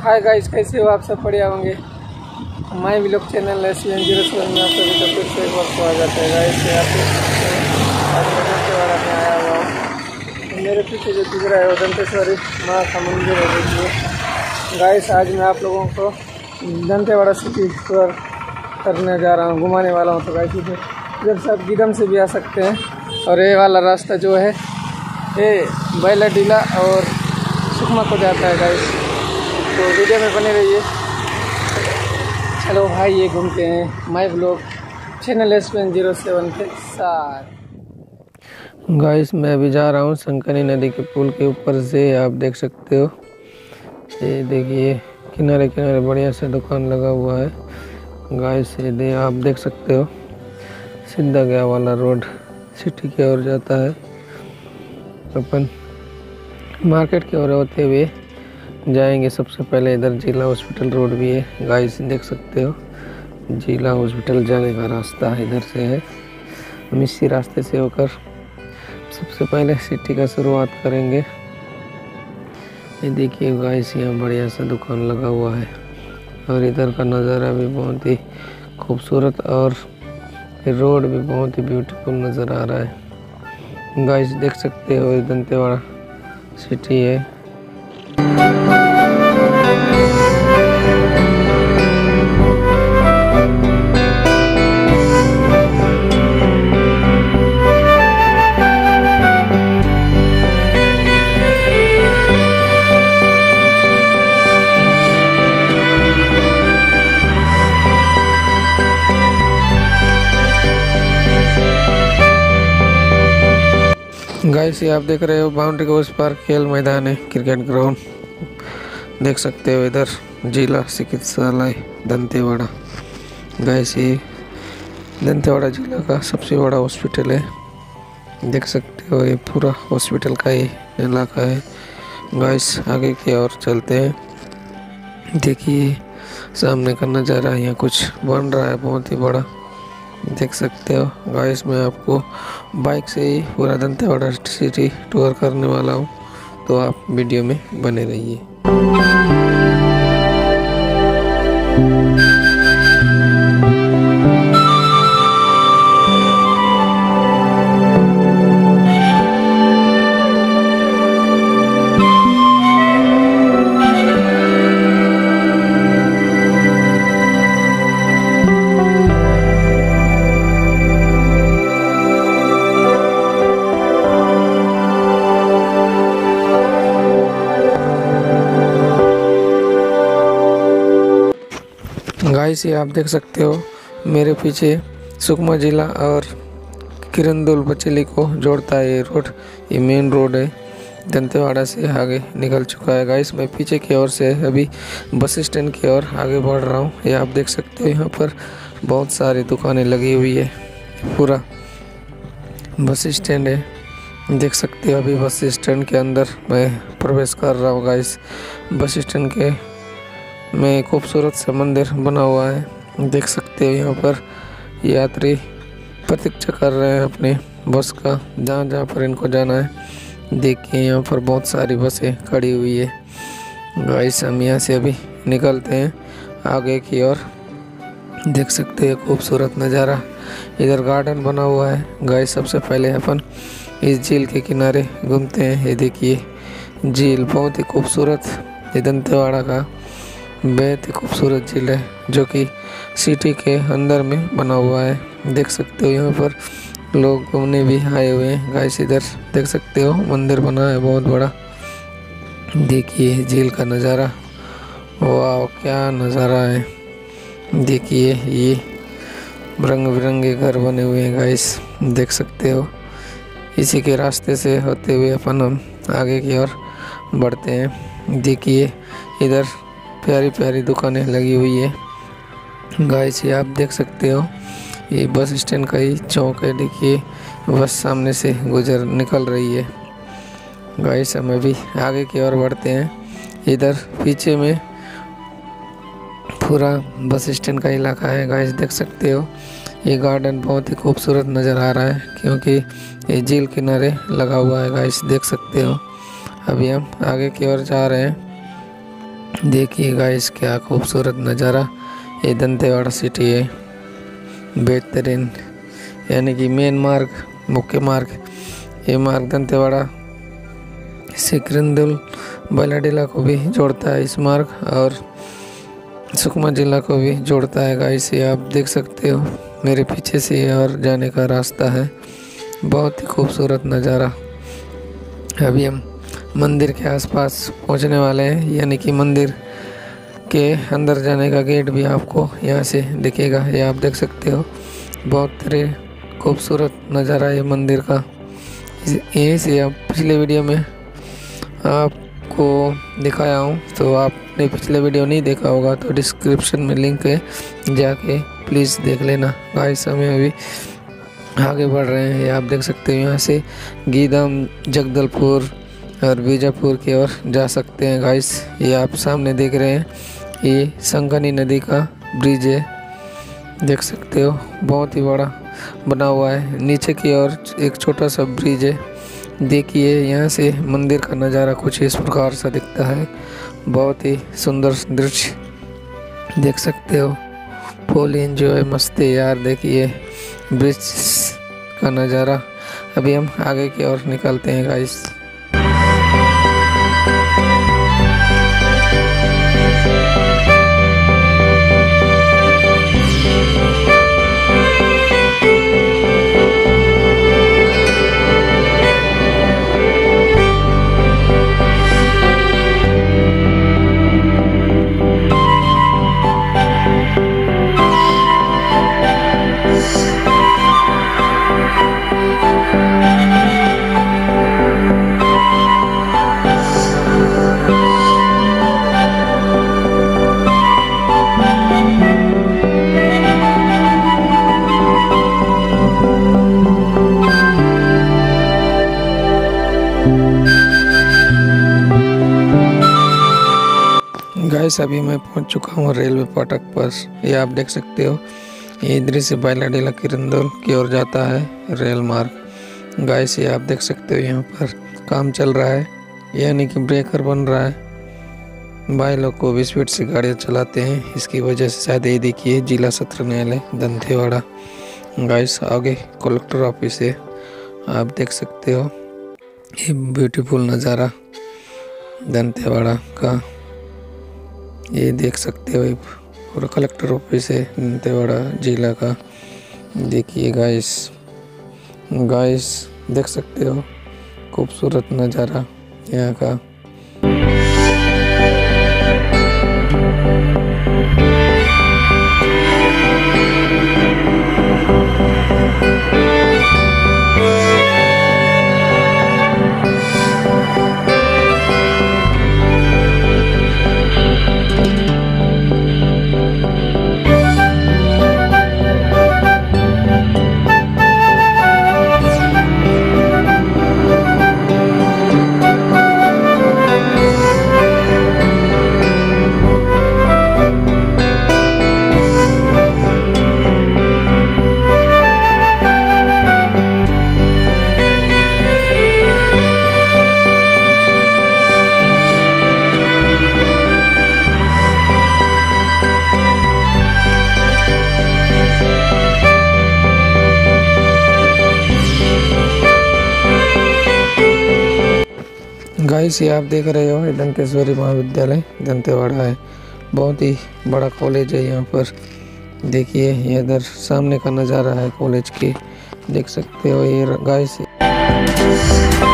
Hi guys, कैसे हो आप सब? बढ़िया होंगे। माय व्लॉग चैनल SN07 में आप सभी का फिर से एक बार स्वागत है गाइस। यहाँ पे आज मैं दंतेवाड़ा में आया हुआ हूँ। तो मेरे पीछे जो दिख रहा है वो दंतेश्वरी माँ का मंदिर है। देखिए गाइस, आज मैं आप लोगों को दंतेवाड़ा सिटी टूर करने जा रहा हूँ, घुमाने वाला हूँ। तो गाइस इधर से आप गिदम से भी आ सकते हैं, और ये वाला रास्ता जो है ये बैलाडीला और सुकमा को जाता है गाइस। तो वीडियो में बने रहिए। चलो भाई, ये घूमते हैं माय व्लॉग चैनल SN07 के साथ। गाइस मैं अभी जा रहा हूँ शंकरी नदी के पुल के ऊपर से। आप देख सकते हो, ये देखिए किनारे किनारे बढ़िया से दुकान लगा हुआ है गाइस। ये आप देख सकते हो, सीधा गया वाला रोड सिटी की ओर जाता है। अपन मार्केट की ओर होते हुए जाएंगे। सबसे पहले इधर जिला हॉस्पिटल रोड भी है गाइस, देख सकते हो। जिला हॉस्पिटल जाने का रास्ता इधर से है। हम इसी रास्ते से होकर सबसे पहले सिटी का शुरुआत करेंगे। ये देखिए गाइस, यहाँ बढ़िया सा दुकान लगा हुआ है और इधर का नज़ारा भी बहुत ही खूबसूरत और रोड भी बहुत ही ब्यूटीफुल नज़र आ रहा है गाइस। देख सकते हो, दंतेवाड़ा सिटी है। गाइस ये आप देख रहे हो, बाउंड्री के उस पार खेल मैदान है, क्रिकेट ग्राउंड देख सकते हो। इधर जिला चिकित्सालय दंतेवाड़ा गाइस, ये दंतेवाड़ा जिला का सबसे बड़ा हॉस्पिटल है। देख सकते हो, ये पूरा हॉस्पिटल का ही इलाका है गाइस। आगे की ओर चलते हैं। देखिए सामने का नज़ारा, यहाँ कुछ बन रहा है बहुत ही बड़ा, देख सकते हो गाइस। मैं आपको बाइक से ही पूरा दंतेवाड़ा सिटी टूर करने वाला हूँ, तो आप वीडियो में बने रहिए। गाइस ये आप देख सकते हो, मेरे पीछे सुकमा जिला और किरंदुल बचेली को जोड़ता है ये रोड। ये मेन रोड है, दंतेवाड़ा से आगे निकल चुका है गाइस। मैं पीछे की ओर से अभी बस स्टैंड की ओर आगे बढ़ रहा हूँ। ये आप देख सकते हो, यहाँ पर बहुत सारी दुकानें लगी हुई है। पूरा बस स्टैंड है, देख सकते हो। अभी बस स्टैंड के अंदर मैं प्रवेश कर रहा हूँ गाइस। बस स्टैंड के में खूबसूरत सा मंदिर बना हुआ है, देख सकते हो। यहाँ पर यात्री प्रतीक्षा कर रहे हैं अपने बस का, जहाँ जहाँ पर इनको जाना है। देखिए यहाँ पर बहुत सारी बसें खड़ी हुई है गाइस। हम यहाँ से अभी निकलते हैं आगे की ओर। देख सकते हैं खूबसूरत नज़ारा, इधर गार्डन बना हुआ है गाइस। सबसे पहले अपन इस झील के किनारे घूमते हैं। ये देखिए झील बहुत ही खूबसूरत, ये दंतेवाड़ा का बेहद ही खूबसूरत झील है, जो कि सिटी के अंदर में बना हुआ है। देख सकते हो, यहाँ पर लोग घूमने भी आए हुए हैं गाइस। इधर देख सकते हो मंदिर बना है बहुत बड़ा। देखिए झील का नज़ारा, वाह क्या नज़ारा है। देखिए ये रंग बिरंगे घर बने हुए हैं गाइस, देख सकते हो। इसी के रास्ते से होते हुए अपन हम आगे की ओर बढ़ते हैं। देखिए इधर प्यारी प्यारी दुकानें लगी हुई है गाइस। ये आप देख सकते हो, ये बस स्टैंड का ही चौक है। देखिए बस सामने से निकल रही है गाइस। हम अभी आगे की ओर बढ़ते हैं। इधर पीछे में पूरा बस स्टैंड का इलाका है गाइस, देख सकते हो। ये गार्डन बहुत ही खूबसूरत नज़र आ रहा है, क्योंकि ये झील किनारे लगा हुआ है गाइस, देख सकते हो। अभी हम आगे की ओर जा रहे हैं। देखिए गाइस क्या खूबसूरत नज़ारा। ये दंतेवाड़ा सिटी है, बेहतरीन, यानी कि मेन मार्ग, मुख्य मार्ग। ये मार्ग दंतेवाड़ा से किरंदुल बलाडीला को भी जोड़ता है इस मार्ग, और सुकमा जिला को भी जोड़ता है गाइस। ये आप देख सकते हो मेरे पीछे से और जाने का रास्ता है। बहुत ही खूबसूरत नज़ारा। अभी हम मंदिर के आसपास पहुंचने वाले हैं, यानी कि मंदिर के अंदर जाने का गेट भी आपको यहाँ से दिखेगा। ये आप देख सकते हो, बहुत ही खूबसूरत नज़ारा है मंदिर का। यहीं से आप पिछले वीडियो में आपको दिखाया हूँ, तो आपने पिछले वीडियो नहीं देखा होगा तो डिस्क्रिप्शन में लिंक है, जाके प्लीज़ देख लेना गाइस। हमें अभी आगे बढ़ रहे हैं। ये आप देख सकते हो यहाँ से गीदम, जगदलपुर और बीजापुर की ओर जा सकते हैं गाइस। ये आप सामने देख रहे हैं, ये संगनी नदी का ब्रिज है, देख सकते हो, बहुत ही बड़ा बना हुआ है। नीचे की ओर एक छोटा सा ब्रिज है। देखिए यहाँ से मंदिर का नज़ारा कुछ इस प्रकार सा दिखता है। बहुत ही सुंदर दृश्य देख सकते हो, फुल एंजॉय, मस्त है यार। देखिए ब्रिज का नज़ारा। अभी हम आगे की ओर निकलते हैं गाइस। गाइस अभी मैं पहुंच चुका हूं रेलवे फाटक पर। ये आप देख सकते हो, ये इधर से बालाडीला किरंदुल की ओर जाता है रेल मार्ग। गाइस ये आप देख सकते हो, यहाँ पर काम चल रहा है, यानी कि ब्रेकर बन रहा है। भाई लोग को भी स्पीड से गाड़ियाँ चलाते हैं, इसकी वजह से शायद ये देखिए जिला सत्र न्यायालय दंतेवाड़ा। गाइस आगे कलेक्टर ऑफिस है, आप देख सकते हो। ये ब्यूटीफुल नज़ारा दंतेवाड़ा का, ये देख सकते हो, पूरा कलेक्टर ऑफिस है दंतेवाड़ा जिला का। देखिए गाइस देख सकते हो, खूबसूरत नज़ारा यहाँ का। गाइस ये आप देख रहे हो, ये दंतेश्वरी महाविद्यालय दंतेवाड़ा है। बहुत ही बड़ा कॉलेज है यहाँ पर। देखिए ये इधर सामने का नज़ारा है कॉलेज की, देख सकते हो ये गाइस।